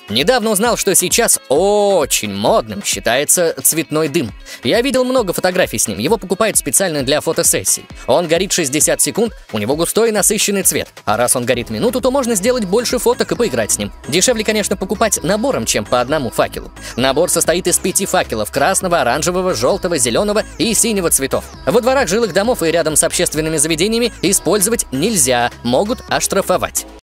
Недавно узнал, что сейчас очень модным считается цветной дым. Я видел много фотографий с ним, его покупают специально для фотосессий. Он горит 60 секунд, у него густой и насыщенный цвет. А раз он горит минуту, то можно сделать больше фоток и поиграть с ним. Дешевле, конечно, покупать набором, чем по одному факелу. Набор состоит из 5 факелов: красного, оранжевого, желтого, зеленого и синего цветов. Во дворах жилых домов и рядом с общественными заведениями использовать нельзя, могут оштрафовать.